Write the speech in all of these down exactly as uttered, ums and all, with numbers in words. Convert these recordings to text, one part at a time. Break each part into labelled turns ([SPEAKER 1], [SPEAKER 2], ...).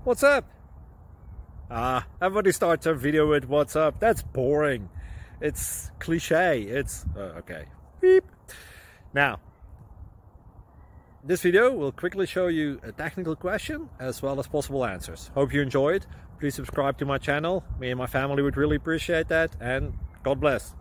[SPEAKER 1] What's up? Ah, everybody starts their video with what's up. That's boring. It's cliche. It's uh, okay. Beep. Now, this video will quickly show you a technical question as well as possible answers. Hope you enjoyed. Please subscribe to my channel. Me and my family would really appreciate that, and God bless.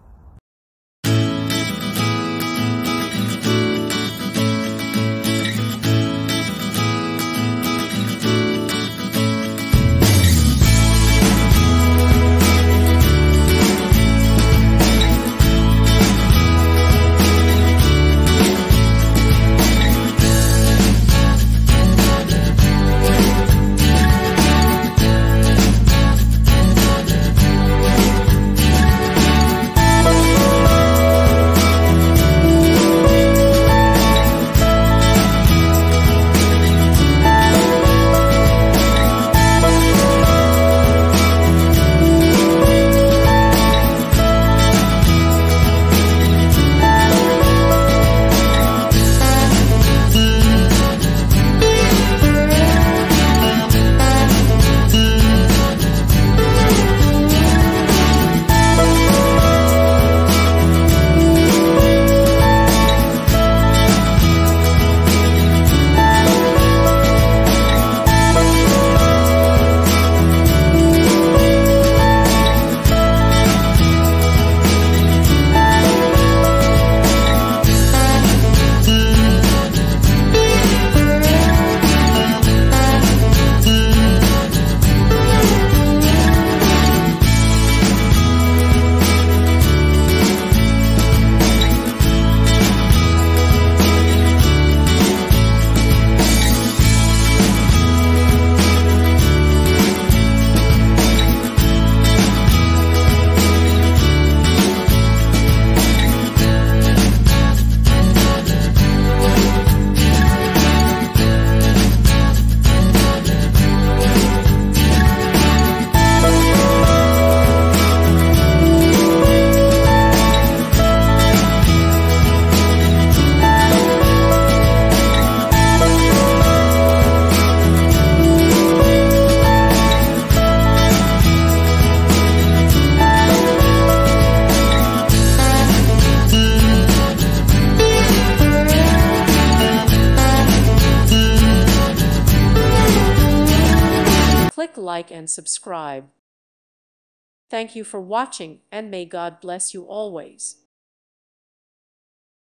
[SPEAKER 2] Click like and subscribe. Thank you for watching, and may God bless you always.